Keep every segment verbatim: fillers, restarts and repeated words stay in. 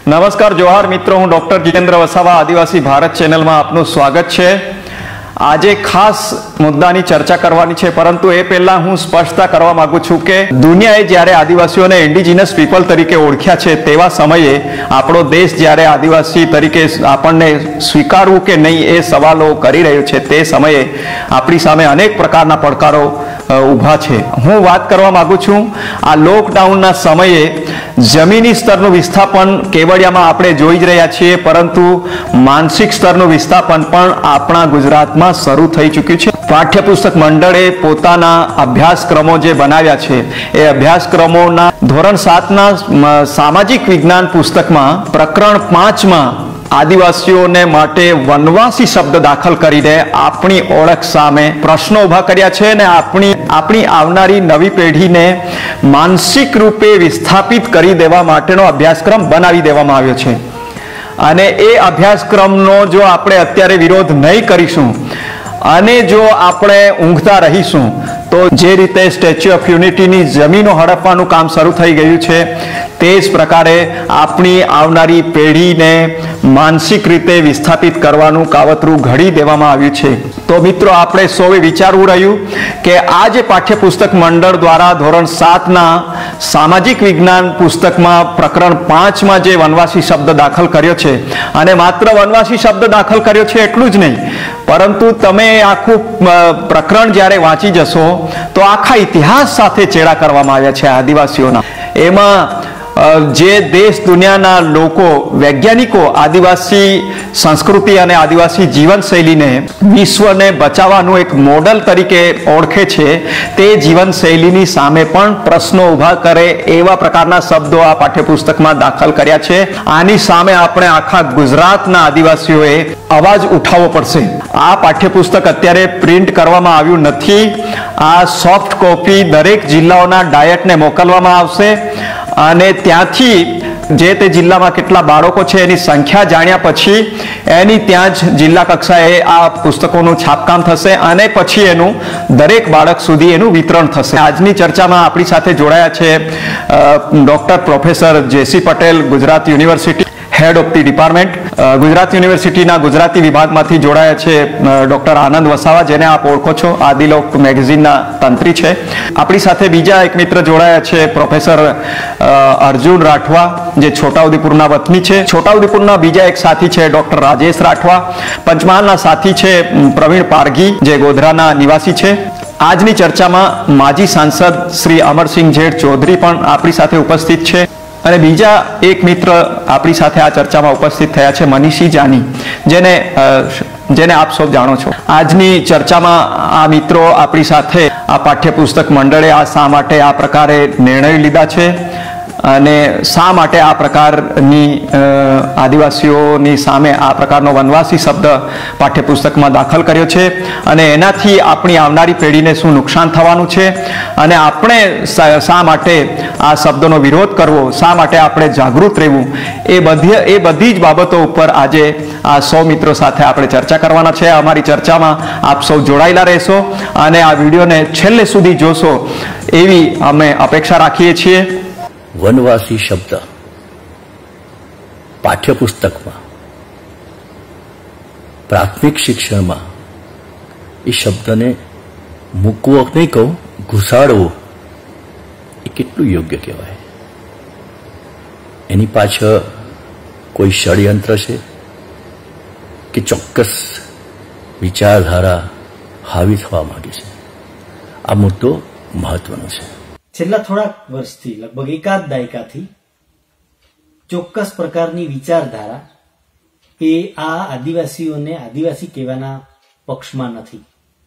નમસ્કાર જોહાર મિત્રો, હું ડોક્ટર જીતેન્દ્ર વસાવા આદિવાસી ભારત ચેનલમાં આપનું સ્વાગત છે। આજે ખાસ મુદ્દાની ચર્ચા કરવાની છે, પરંતુ એ પહેલા હું સ્પષ્ટતા કરવા માંગુ છું કે દુનિયાએ જ્યારે આદિવાસીઓને ઇન્ડિજિનસ પીપલ તરીકે ઓળખ્યા છે, તેવા સમયે આપણો દેશ જ્યારે આદિવાસી તરીકે આપણને સ્વીકારવું કે નહીં એ સવાલો કરી રહ્યો છે, તે સમયે આપણી સામે અનેક પ્રકારના પડકારો ઊભા છે। હું વાત કરવા માંગુ છું આ લોકડાઉનના સમયે જમીની સ્તરનું વિસ્થાપન કેવડિયામાં આપણે જોઈ જ રહ્યા છીએ, પરંતુ માનસિક સ્તરનું વિસ્થાપન પણ આપણા ગુજરાતમાં શરૂ થઈ ચૂક્યું છે। પાઠ્યપુસ્તક મંડળે પોતાના અભ્યાસક્રમો જે બનાવ્યા છે એ અભ્યાસક્રમોના ધોરણ સાતના સામાજિક વિજ્ઞાન પુસ્તકમાં પ્રકરણ પાંચમાં આદિવાસીઓને માટે વનવાસી શબ્દ દાખલ કરીને આપણી ઓળખ સામે પ્રશ્નો ઉભા કર્યા છે અને આપણી આપણી આવનારી નવી પેઢીને માનસિક રૂપે વિસ્થાપિત કરી દેવા માટેનો અભ્યાસક્રમ બનાવી દેવામાં આવ્યો છે। અને એ અભ્યાસક્રમનો જો આપણે અત્યારે વિરોધ નહીં કરીશું અને જો આપણે ઊંઘતા રહીશું તો જે રીતે સ્ટેચ્યુ ઓફ યુનિટીની જમીનો હડપવાનું કામ શરૂ થઈ ગયું છે, તે જ પ્રકારે આપણી આવનારી પેઢીને માનસિક રીતે વિસ્થાપિત કરવાનું કાવતરું ઘડી દેવામાં આવ્યું છે। તો મિત્રો, આપણે સૌએ વિચારવું રહ્યું કે આ જે પાઠ્યપુસ્તક મંડળ દ્વારા ધોરણ સાતના સામાજિક વિજ્ઞાન પુસ્તકમાં પ્રકરણ પાંચમાં જે વનવાસી શબ્દ દાખલ કર્યો છે, અને માત્ર વનવાસી શબ્દ દાખલ કર્યો છે એટલું જ નહીં, પરંતુ તમે આખું પ્રકરણ જ્યારે વાંચી જશો તો આખા ઇતિહાસ સાથે ચેડા કરવામાં આવ્યા છે આદિવાસીઓના। એમાં જે દેશ દુનિયાના લોકો, વૈજ્ઞાનિકો આદિવાસી સંસ્કૃતિ અને આદિવાસી જીવનશૈલીને વિશ્વને બચાવવાનું એક મોડલ તરીકે ઓળખે છે, તે જીવનશૈલીની સામે પણ પ્રશ્નો ઊભા કરે એવા પ્રકારના શબ્દો આ પાઠ્યપુસ્તકમાં દાખલ કર્યા છે। આની સામે આપણે આખા ગુજરાતના આદિવાસીઓએ અવાજ ઉઠાવવો પડશે। આ પાઠ્યપુસ્તક અત્યારે પ્રિન્ટ કરવામાં આવ્યું નથી। આ સોફ્ટ કોપી દરેક જિલ્લાઓના ડાયટને મોકલવામાં આવશે અને ત્યાંથી જે તે જિલ્લામાં કેટલા બાળકો છે એની સંખ્યા જાણ્યા પછી એની ત્યાં જ જિલ્લા કક્ષાએ આ પુસ્તકોનું છાપકામ થશે અને પછી એનું દરેક બાળક સુધી એનું વિતરણ થશે। આજની ચર્ચામાં આપણી સાથે જોડાયા છે doctor professor J C Patel, Gujarat university head of the department, Gujarat યુનિવર્સિટીના ગુજરાતી વિભાગમાંથી જોડાયા છે ડોક્ટર આનંદ વસાવા, જેને આપ ઓળખો છો, આદિલોક મેગેઝિનના તંત્રી છે। આપણી સાથે બીજા એક મિત્ર જોડાયા છે પ્રોફેસર અર્જુન રાઠવા, જે છોટાઉદેપુરના વતની છે। છોટાઉદેપુરના બીજા એક સાથી છે ડોક્ટર રાજેશ રાઠવા। પંચમહાલના સાથી છે પ્રવીણ પારગી, જે ગોધરાના નિવાસી છે। આજની ચર્ચામાં માજી સાંસદ શ્રી અમરસિંહ જેઠ ચૌધરી પણ આપણી સાથે ઉપસ્થિત છે અને બીજા એક મિત્ર આપણી સાથે આ ચર્ચામાં ઉપસ્થિત થયા છે મનીષી જાની, જેને જેને આપ સૌ જાણો છો। આજની ચર્ચામાં આ મિત્રો આપણી સાથે આ પાઠ્યપુસ્તક મંડળે આ શા માટે આ પ્રકારે નિર્ણય લીધા છે અને શા માટે આ પ્રકારની આદિવાસીઓની સામે આ પ્રકારનો વનવાસી શબ્દ પાઠ્યપુસ્તકમાં દાખલ કર્યો છે અને એનાથી આપણી આવનારી પેઢીને શું નુકસાન થવાનું છે અને આપણે શા માટે આ શબ્દનો વિરોધ કરવો, શા માટે આપણે જાગૃત રહેવું, એ બધી એ બધી જ બાબતો ઉપર આજે આ સૌ મિત્રો સાથે આપણે ચર્ચા કરવાના છે। અમારી ચર્ચામાં આપ સૌ જોડાયેલા રહેશો અને આ વિડીયોને છેલ્લે સુધી જોશો એવી અમે અપેક્ષા રાખીએ છીએ। વનવાસી શબ્દ પાઠ્યપુસ્તકમાં, પ્રાથમિક શિક્ષણમાં એ શબ્દને મૂકવો નહીં કહું, ઘુસાડવો એ કેટલું યોગ્ય કહેવાય? એની પાછળ કોઈ ષડયંત્ર છે કે ચોક્કસ વિચારધારા હાવી થવા માંગે છે? આ મુદ્દો મહત્વનો છે। છેલ્લા થોડાક વર્ષથી, લગભગ એકાદ દાયકાથી ચોક્કસ પ્રકારની વિચારધારા એ આ આદિવાસીઓને આદિવાસી કહેવાના પક્ષમાં નથી,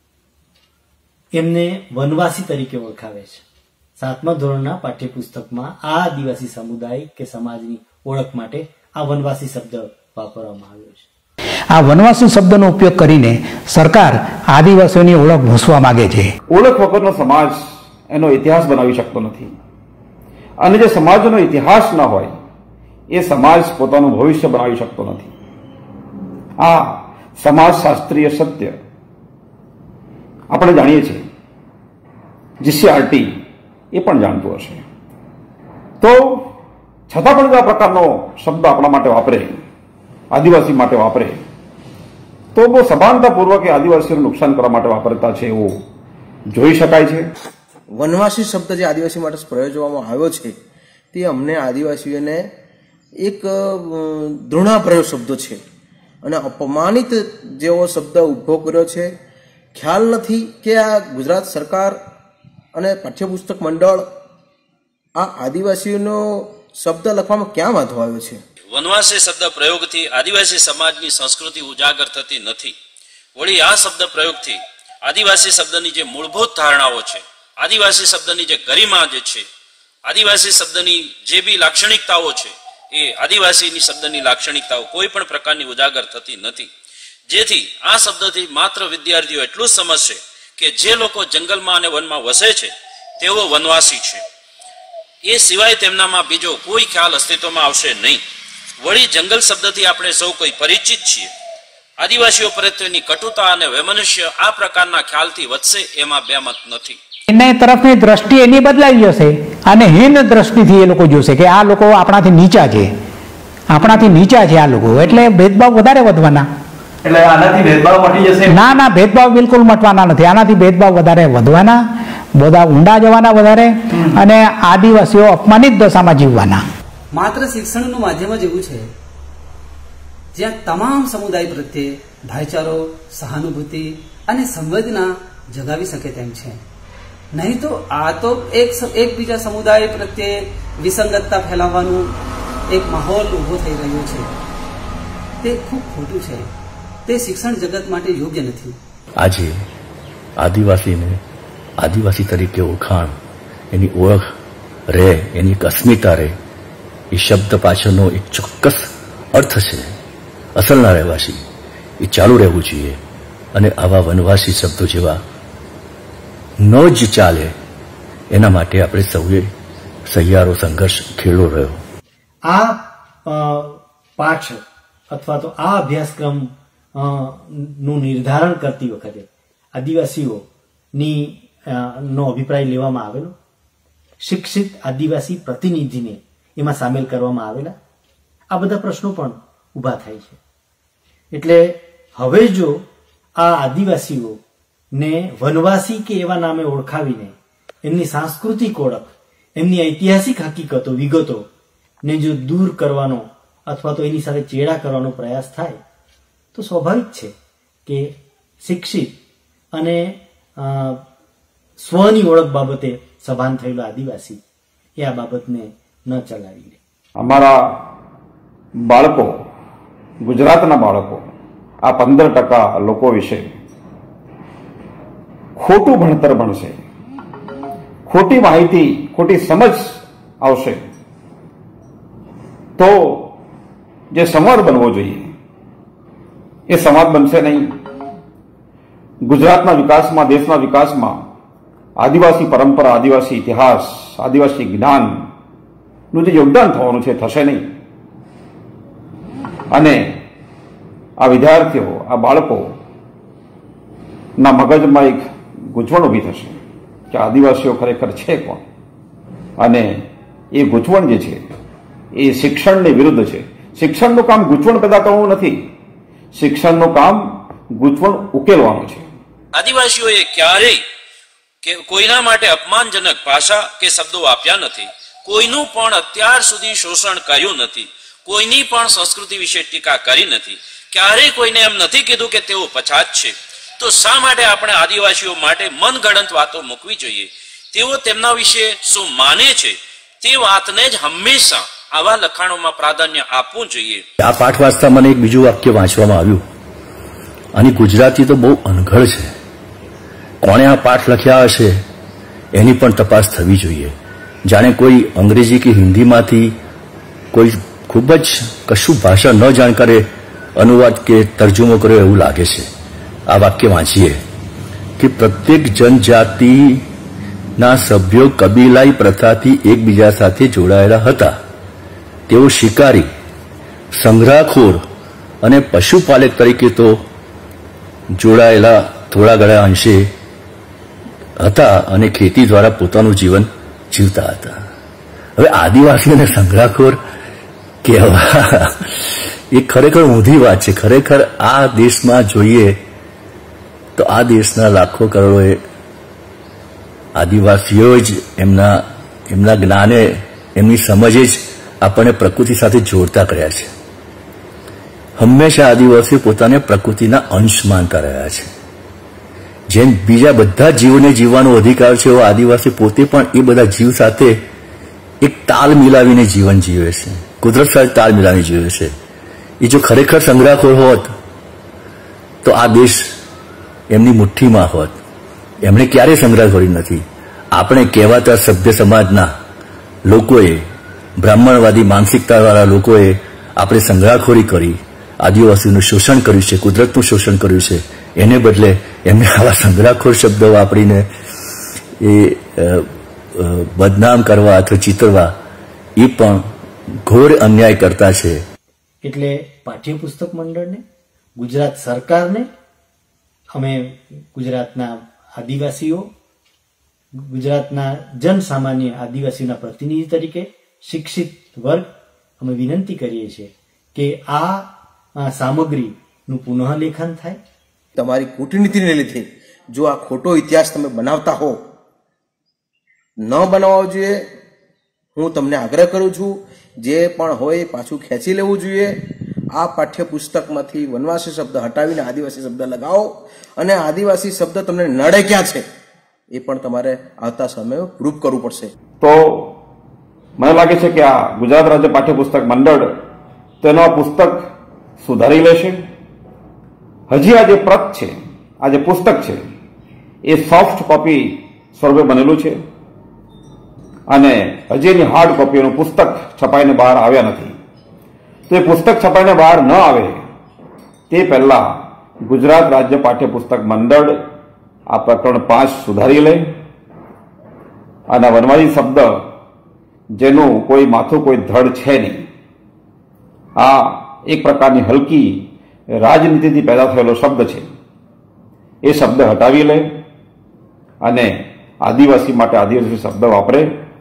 એમને વનવાસી તરીકે ઓળખાવે છે। સાતમા ધોરણના પાઠ્યપુસ્તકમાં આ આદિવાસી સમુદાય કે સમાજની ઓળખ માટે આ વનવાસી શબ્દ વાપરવામાં આવ્યો છે। આ વનવાસી શબ્દનો ઉપયોગ કરીને સરકાર આદિવાસીઓની ઓળખ ભૂંસવા માંગે છે। ઓળખ વગરનો સમાજ એનો ઇતિહાસ બનાવી શકતો નથી અને જે સમાજનો ઇતિહાસ ન હોય એ સમાજ પોતાનું ભવિષ્ય બનાવી શકતો નથી। આ સમાજશાસ્ત્રીય સત્ય આપણે જાણીએ છીએ, જીસીઆરટી એ પણ જાણતું હશે। તો છતાં પણ જો આ પ્રકારનો શબ્દ આપણા માટે વાપરે, આદિવાસી માટે વાપરે, તો બહુ સભાનતાપૂર્વક એ આદિવાસીઓને નુકસાન કરવા માટે વાપરતા છે એવું જોઈ શકાય છે. વનવાસી શબ્દ જે આદિવાસી માટે પ્રયોજવામાં આવ્યો છે તે અમને આદિવાસીઓને એક દ્રોણાભર્યો શબ્દ છે અને અપમાનિત જેવો શબ્દ ઉભો કર્યો છે. ખ્યાલ નથી કે આ ગુજરાત સરકાર અને પાઠ્યપુસ્તક મંડળ આ આદિવાસીઓનો શબ્દ લખવામાં ક્યાં વાંધો આવ્યો છે. વનવાસી શબ્દ પ્રયોગથી આદિવાસી સમાજની સંસ્કૃતિ ઉજાગર થતી નથી. વળી આ શબ્દ પ્રયોગથી આદિવાસી શબ્દની જે મૂળભૂત ધારણાઓ છે, આદિવાસી શબ્દની જે ગરિમા જે છે, આદિવાસી શબ્દની જે બી લાક્ષણિકતાઓ છે, એ આદિવાસીની શબ્દની લાક્ષણિકતાઓ કોઈ પણ પ્રકારની ઉજાગર થતી નથી. જેથી આ શબ્દથી માત્ર વિદ્યાર્થીઓ એટલું જ સમજશે કે જે લોકો જંગલમાં અને વનમાં વસે છે તેઓ વનવાસી છે. એ સિવાય તેમનામાં બીજો કોઈ ખ્યાલ અસ્તિત્વમાં આવશે નહીં. વળી જંગલ શબ્દથી આપણે સૌ કોઈ પરિચિત છીએ. આદિવાસીઓ પ્રત્યેની કટુતા અને વૈમનસ્ય આ પ્રકારના ખ્યાલથી વધશે એમાં બે મત નથી. એને તરફની દ્રષ્ટિ એની બદલાઈ જશે અને હીન દ્રષ્ટિથી એ લોકો જોશે કે આ લોકો આપણાથી નીચા છે, આપણાથી નીચા છે આ લોકો, એટલે ભેદભાવ વધારે વધવાના. એટલે આનાથી ભેદભાવ મટી જશે? ના ના, ભેદભાવ બિલકુલ મટવાના નથી. આનાથી ભેદભાવ વધારે વધવાના, બધા ઊંડા જવાના વધારે, અને આદિવાસીઓ અપમાનિત દશામાં જીવવાના. માત્ર શિક્ષણનું માધ્યમ જ એવું છે જ્યાં તમામ સમુદાય પ્રત્યે ભાઈચારો, સહાનુભૂતિ અને સંવેદના જગાવી શકે તેમ છે. નહીં તો આ તો એક એકબીજા સમુદાય પ્રત્યે વિસંગતતા ફેલાવવાનું એક માહોલ ઉભો થઈ રહ્યો છે. તે ખૂબ ખોટું છે. તે શિક્ષણ જગત માટે યોગ્ય નથી. આજે આદિવાસીને આદિવાસી તરીકે ઓળખાણ, એની ઓળખ રહે, એની એક અસ્મિતા રહે, એ શબ્દ પાછળનો એક ચોક્કસ અર્થ છે. અસલના રહેવાસી એ ચાલુ રહેવું જોઈએ અને આવા વનવાસી શબ્દો જેવા ન જ ચાલે એના માટે આપણે સૌએ સહિયારો સંઘર્ષ ખેડવો રહ્યો. આ પાઠ અથવા તો આ અભ્યાસક્રમ નું નિર્ધારણ કરતી વખતે આદિવાસીઓની નો અભિપ્રાય લેવામાં આવેલો, શિક્ષિત આદિવાસી પ્રતિનિધિને એમાં સામેલ કરવામાં આવેલા. આ બધા પ્રશ્નો પણ ઊભા થાય છે. એટલે હવે જો આ આદિવાસીઓને વનવાસી કે એવા નામે ઓળખાવીને એમની સાંસ્કૃતિક ઓળખ, એમની ઐતિહાસિક હકીકતો, વિગતો ને જો દૂર કરવાનો અથવા તો એની સાથે ચેડા કરવાનો પ્રયાસ થાય તો સ્વાભાવિક છે કે શિક્ષિત અને સ્વની ઓળખ બાબતે સભાન થયેલો આદિવાસી એ આ બાબતને ન ચલાવી લે. અમારા બાળકો, ગુજરાતના બાળકો, આ પંદર ટકા લોકો વિશે ખોટું ભણતર ભણશે, ખોટી માહિતી, ખોટી સમજ આવશે તો જે સંવાદ બનવો જોઈએ એ સંવાદ બનશે નહીં. ગુજરાતના વિકાસમાં, દેશના વિકાસમાં આદિવાસી પરંપરા, આદિવાસી ઇતિહાસ, આદિવાસી જ્ઞાનનું જે યોગદાન થવાનું છે થશે નહીં. અને આ વિદ્યાર્થીઓ, આ બાળકો ના મગજમાં એક ગૂંચવણ ઊભી થશે કે આદિવાસીઓ ખરેખર છે કોણ, અને એ ગૂંચવણ જે છે એ શિક્ષણની વિરુદ્ધ છે. શિક્ષણનું કામ ગૂંચવણ પેદા કરવું નથી, શિક્ષણનું કામ ગૂંચવણ ઉકેલવાનું છે. આદિવાસીઓએ ક્યારેય કે કોઈના માટે અપમાનજનક ભાષા કે શબ્દો વાપર્યા નથી, કોઈનું પણ અત્યાર સુધી શોષણ કર્યું નથી, કોઈની પણ સંસ્કૃતિ વિશે ટીકા કરી નથી, ક્યારેય કોઈને એમ નથી કીધું કે તેઓ પછાત છે. તો શા માટે આપણે આદિવાસીઓ માટે મનગણત વાતો મૂકવી જોઈએ? તેઓ તેમના વિશે શું માને છે તે વાતને જ હંમેશા આવા લખાણોમાં પ્રાધાન્ય આપવું જોઈએ. આ પાઠ વાંચતા મને એક બીજું વાક્ય વાંચવામાં આવ્યું, અને ગુજરાતી તો બહુ અનઘડ છે, કોણે આ પાઠ લખ્યા હશે એની પણ તપાસ થવી જોઈએ. જાણે કોઈ અંગ્રેજી કે હિન્દીમાંથી કોઈ ખૂબ જ કશું ભાષા ન જાણકારે અનુવાદ કે તર્જુમો કર્યો એવું લાગે છે. આ વાક્ય વાંચીએ કે પ્રત્યેક જનજાતિના સભ્યો કબીલાઈ પ્રથાથી એકબીજા સાથે જોડાયેલા હતા. તેઓ શિકારી, સંગ્રહખોર અને પશુપાલક તરીકે તો જોડાયેલા થોડા ઘણા અંશે હતા અને ખેતી દ્વારા પોતાનું જીવન જીવતા હતા. હવે આદિવાસીઓને સંગ્રહખોર કહેવા એ ખરેખર ઊંધી વાત છે. ખરેખર આ દેશમાં જોઈએ તો આ દેશના લાખો કરોડોએ આદિવાસીઓ જ એમના એમના જ્ઞાને એમની સમજે જ આપણને પ્રકૃતિ સાથે જોડતા કર્યા છે. હંમેશા આદિવાસીઓ પોતાને પ્રકૃતિના અંશ માનતા રહ્યા છે. જેમ બીજા બધા જીવોને જીવવાનો અધિકાર છે એવો આદિવાસી પોતે પણ એ બધા જીવ સાથે એક તાલ મિલાવીને જીવન જીવે છે, કુદરત સાથે તાલ મિલાવીને જીવે છે. એ જો ખરેખર સંગ્રહખોર હોત તો આ દેશ એમની મુઠ્ઠીમાં હોત. એમણે ક્યારેય સંગ્રહખોરી નથી. આપણે કહેવાતા સભ્ય સમાજના લોકોએ, બ્રાહ્મણવાદી માનસિકતાવાળા લોકોએ આપણે સંગ્રહખોરી કરી, આદિવાસીઓનું શોષણ કર્યું છે, કુદરતનું શોષણ કર્યું છે. એને બદલે એમને આવા સંગ્રહખોર શબ્દો વાપરીને એ બદનામ કરવા અથવા ચિતરવા એ પણ ઘોર અન્યાય કરતા છે. એટલે પાઠ્યપુસ્તક મંડળને, ગુજરાત સરકારને, અમે ગુજરાતના આદિવાસીઓ, ગુજરાતના જનસામાન્ય આદિવાસીના પ્રતિનિધિ તરીકે શિક્ષિત વર્ગ અમે વિનંતી કરીએ છીએ કે આ સામગ્રીનું પુનઃલેખન થાય. તમારી કૂટનીતિને લીધે જો આ ખોટો ઇતિહાસ તમે બનાવતા હો, ન બનાવવો જોઈએ. હું તમને આગ્રહ કરું છું, જે પણ હોય પાછું ખેંચી લેવું જોઈએ. આ પાઠ્યપુસ્તકમાંથી વનવાસી શબ્દ હટાવીને આદિવાસી શબ્દ લગાવો, અને આદિવાસી શબ્દ તમને નડે ક્યાં છે એ પણ તમારે આવતા સમયે પ્રૂફ કરવું પડશે. તો મને લાગે છે કે આ ગુજરાત રાજ્ય પાઠ્યપુસ્તક મંડળ તેનો આ પુસ્તક સુધારી લેશે. હજી આ જે પ્રત છે, આ જે પુસ્તક છે એ સોફ્ટ કોપી સ્વરૂપે બનેલું છે, અને હજી એની હાર્ડ કોપીનું પુસ્તક છપાઈને બહાર આવ્યા નથી. તો એ પુસ્તક છપાઈને બહાર ન આવે તે પહેલા ગુજરાત રાજ્ય પાઠ્યપુસ્તક મંડળ આ પ્રકરણ પાંચ સુધારી લે, અને વનવાસી શબ્દ જેનું કોઈ માથું કોઈ ધડ છે નહીં, આ એક પ્રકારની હલકી રાજનીતિથી પેદા થયેલો શબ્દ છે, એ શબ્દ હટાવી લે અને આદિવાસી માટે આદિવાસી શબ્દ વાપરે.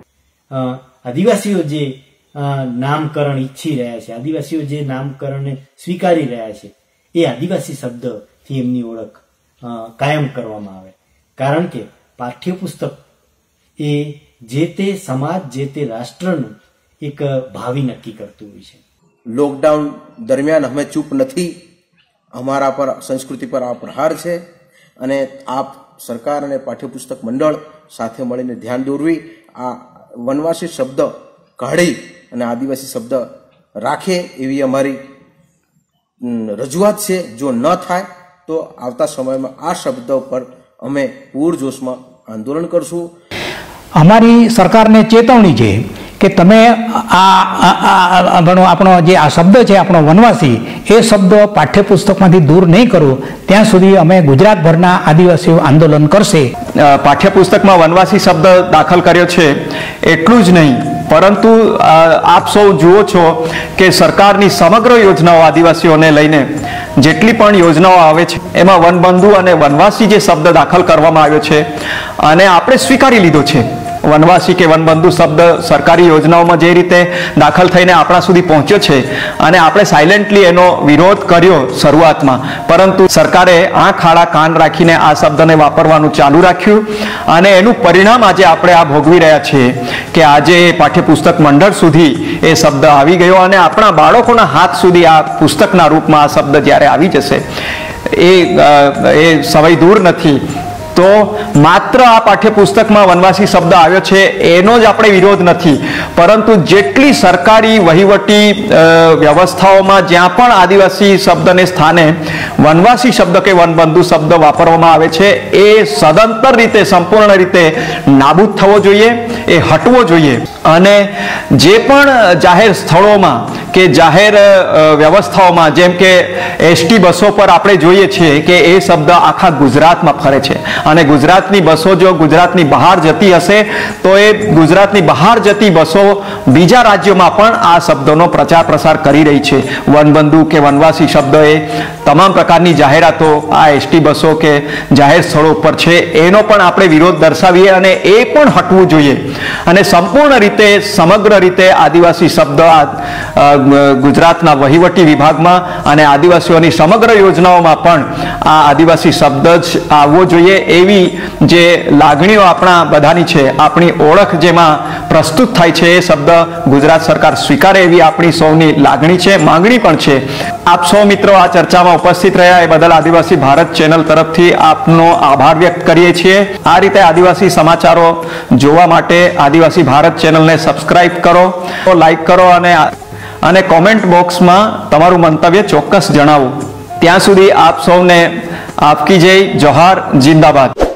આદિવાસીઓ જે નામકરણ ઈચ્છી રહ્યા છે, આદિવાસીઓ જે નામકરણને સ્વીકારી રહ્યા છે, એ આદિવાસી શબ્દથી એમની ઓળખ કાયમ કરવામાં આવે. કારણ કે પાઠ્યપુસ્તક એ જે તે સમાજ, જે તે રાષ્ટ્રનું એક ભાવિ નક્કી કરતું હોય છે. લોકડાઉન દરમિયાન અમે ચૂપ નથી. અમારા પર, સંસ્કૃતિ પર આ પ્રહાર છે, અને આપ સરકાર અને પાઠ્યપુસ્તક મંડળ સાથે મળીને ધ્યાન દોરવી, આ વનવાસી શબ્દ કાઢી અને આદિવાસી શબ્દ રાખે એવી અમારી રજૂઆત છે. જો ન થાય તો આવતા સમયમાં આ શબ્દ પર અમે પૂરજોશમાં આંદોલન કરશું. અમારી સરકારને ચેતવણી છે કે તમે આ આપણો જે આ શબ્દ છે, આપણો વનવાસી, એ શબ્દ પાઠ્યપુસ્તકમાંથી દૂર નહીં કરો ત્યાં સુધી અમે ગુજરાતભરના આદિવાસીઓ આંદોલન કરશે. પાઠ્યપુસ્તકમાં વનવાસી શબ્દ દાખલ કર્યો છે એટલું જ નહીં, પરંતુ આપ સૌ જુઓ છો કે સરકારની સમગ્ર યોજનાઓ આદિવાસીઓને લઈને જેટલી પણ યોજનાઓ આવે છે એમાં વનબંધુ અને વનવાસી જે શબ્દ દાખલ કરવામાં આવ્યો છે, અને આપણે સ્વીકારી લીધો છે. વનવાસી કે વનબંધુ શબ્દ સરકારી યોજનાઓમાં જે રીતે દાખલ થઈને આપણા સુધી પહોંચ્યો છે, અને આપણે સાયલેન્ટલી એનો વિરોધ કર્યો શરૂઆતમાં, પરંતુ સરકારે આંખ આડા કાન રાખીને આ શબ્દને વાપરવાનું ચાલુ રાખ્યું, અને એનું પરિણામ આજે આપણે આ ભોગવી રહ્યા છીએ કે આજે પાઠ્યપુસ્તક મંડળ સુધી એ શબ્દ આવી ગયો, અને આપણા બાળકોના હાથ સુધી આ પુસ્તકના રૂપમાં આ શબ્દ જ્યારે આવી જશે એ એ સમય દૂર નથી. તો માત્ર આ પાઠ્યપુસ્તકમાં વનવાસી શબ્દ આવ્યો છે એનો જ આપણે વિરોધ નથી, પરંતુ જેટલી સરકારી વહીવટી વ્યવસ્થાઓમાં જ્યાં પણ આદિવાસી શબ્દને સ્થાને વનવાસી શબ્દ કે વનબંધુ શબ્દ વાપરવામાં આવે છે એ સદંતર રીતે, સંપૂર્ણ રીતે નાબૂદ થવો જોઈએ, એ હટવો જોઈએ. અને જે પણ જાહેર સ્થળોમાં કે જાહેર વ્યવસ્થાઓમાં, જેમ કે એસટી બસો પર આપણે જોઈએ છીએ કે એ શબ્દ આખા ગુજરાતમાં ફરે છે, અને ગુજરાતની બસો જો ગુજરાતની બહાર જતી હશે તો એ ગુજરાતની બહાર જતી બસો બીજા રાજ્યોમાં પણ આ શબ્દોનો પ્રચાર પ્રસાર કરી રહી છે. વનબંધુ કે વનવાસી શબ્દ એ તમામ પ્રકારની જાહેરાતો આ એસટી બસો કે જાહેર સ્થળો ઉપર છે એનો પણ આપણે વિરોધ દર્શાવીએ અને એ પણ હટવું જોઈએ અને સંપૂર્ણ રીતે સમગ્ર રીતે આદિવાસી શબ્દ ગુજરાતના વહીવટી વિભાગમાં અને આદિવાસીઓની સમગ્ર યોજનાઓમાં પણ આ આદિવાસી શબ્દ જ આવવો જોઈએ એવી જે લાગણીઓ આપણા બધાની છે, આપણી ઓળખ જેમાં પ્રસ્તુત થાય છે એ શબ્દ ગુજરાત સરકાર સ્વીકારે એવી આપણી સૌની લાગણી છે, માંગણી પણ છે। આપ સૌ મિત્રો આ ચર્ચામાં ઉપસ્થિત રહ્યા એ બદલ આદિવાસી ભારત ચેનલ તરફથી આપનો આભાર વ્યક્ત કરીએ છીએ। આ રીતે આદિવાસી સમાચારો જોવા માટે આદિવાસી ભારત ચેનલને સબસ્ક્રાઇબ કરો, લાઈક કરો અને અને કોમેન્ટ બોક્સમાં તમારું મંતવ્ય ચોક્કસ જણાવો। ત્યાં સુધી આપ સૌને આપકી જય, જોહાર, જિંદાબાદ।